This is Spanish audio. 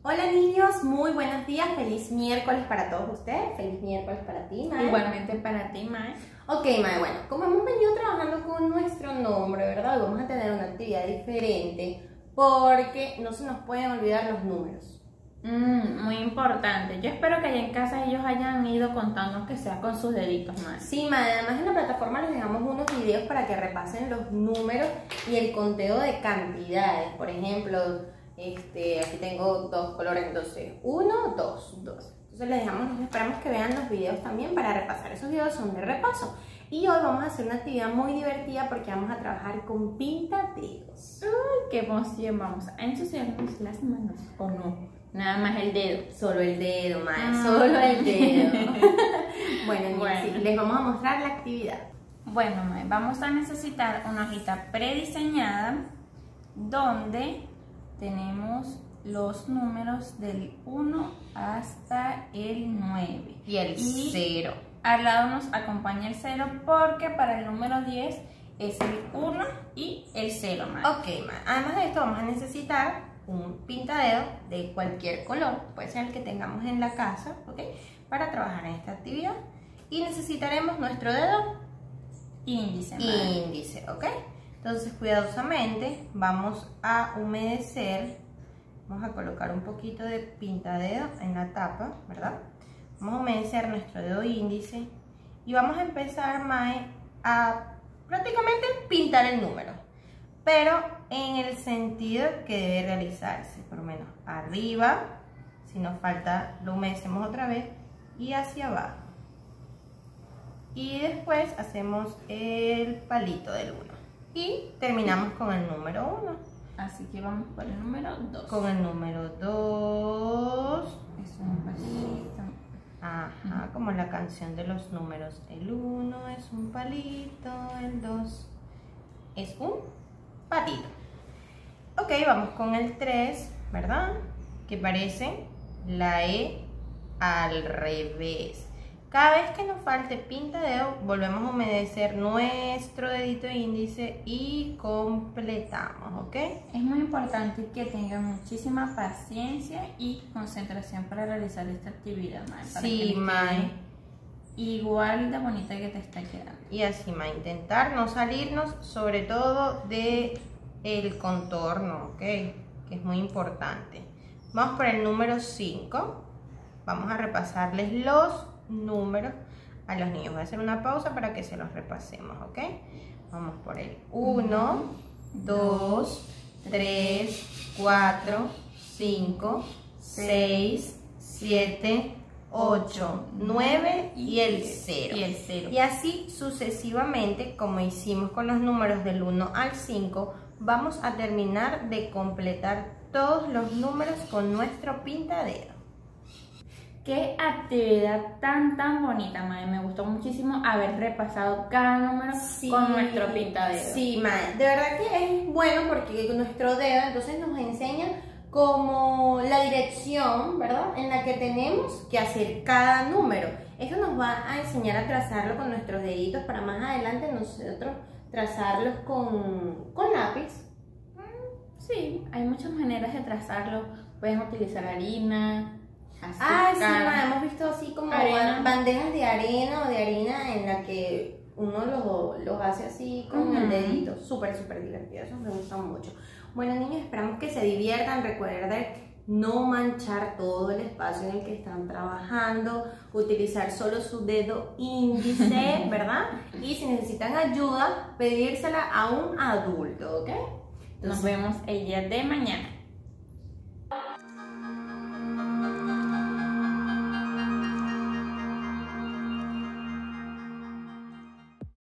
Hola niños, muy buenos días, feliz miércoles para todos ustedes, feliz miércoles para ti, Mae. Igualmente para ti, Mae. Ok, Mae, bueno, como hemos venido trabajando con nuestro nombre, ¿verdad? Hoy vamos a tener una actividad diferente porque no se nos pueden olvidar los números. Muy importante. Yo espero que allá en casa ellos hayan ido contando que sea con sus deditos, Mae. Sí, Mae, además en la plataforma les dejamos unos videos para que repasen los números y el conteo de cantidades. Por ejemplo, aquí tengo dos colores, entonces 1, 2, 2. Entonces esperamos que vean los videos también para repasar. Esos videos son de repaso. Y hoy vamos a hacer una actividad muy divertida porque vamos a trabajar con pintadedos. ¡Ay, qué emoción! Vamos a ensuciarnos las manos, ¿o no? Nada más el dedo. Solo el dedo, Mae, solo el dedo. Bueno, sí, les vamos a mostrar la actividad. Bueno, Mae, vamos a necesitar una hojita prediseñada donde tenemos los números del 1 hasta el 9. Y el 0. Al lado nos acompaña el 0 porque para el número 10 es el 1 y el 0, Mae. Ok, Mae. Además de esto vamos a necesitar un pintadedo de cualquier color, puede ser el que tengamos en la casa, ¿ok? Para trabajar en esta actividad. Y necesitaremos nuestro dedo índice, Mae. Índice, ¿ok? Entonces cuidadosamente vamos a humedecer, vamos a colocar un poquito de pintadedo en la tapa, ¿verdad? Vamos a humedecer nuestro dedo índice y vamos a empezar, Mae, a prácticamente pintar el número, pero en el sentido que debe realizarse, por lo menos arriba, si nos falta lo humedecemos otra vez, y hacia abajo. Y después hacemos el palito del 1. Y terminamos con el número 1. Así que vamos por el número 2. Con el número 2. Es un palito. Ajá, como la canción de los números. El 1 es un palito, el 2 es un patito. Ok, vamos con el 3, ¿verdad? Que parece la E al revés. Cada vez que nos falte pintadedo, volvemos a humedecer nuestro dedito índice y completamos, ¿ok? Es muy importante que tengan muchísima paciencia y concentración para realizar esta actividad, Mae. Sí, Mae. Igual de bonita que te está quedando. Y así, Mae, intentar no salirnos sobre todo de el contorno, ¿ok? Que es muy importante. Vamos por el número 5. Vamos a repasarles los números a los niños. Voy a hacer una pausa para que se los repasemos, ¿ok? Vamos por el 1, 2, 3, 4, 5, 6, 7, 8, 9 y el 0. Y así sucesivamente, como hicimos con los números del 1 al 5, vamos a terminar de completar todos los números con nuestro pintadedo. Qué actividad tan bonita, Mae. Me gustó muchísimo haber repasado cada número con nuestro pintadedo. Sí, Mae. De verdad que es bueno porque con nuestro dedo entonces nos enseña como la dirección, ¿verdad? En la que tenemos que hacer cada número. Esto nos va a enseñar a trazarlo con nuestros deditos para más adelante nosotros trazarlos con lápiz. Sí, hay muchas maneras de trazarlo. Pueden utilizar harina, azúcar. Ah, sí, Mae, hemos visto así como bandejas de arena o de harina en la que uno los hace así con el dedito. Súper divertido, eso me gusta mucho. Bueno, niños, esperamos que se diviertan. Recuerden no manchar todo el espacio en el que están trabajando, utilizar solo su dedo índice, ¿verdad? Y si necesitan ayuda, pedírsela a un adulto, ¿ok? Nos vemos el día de mañana.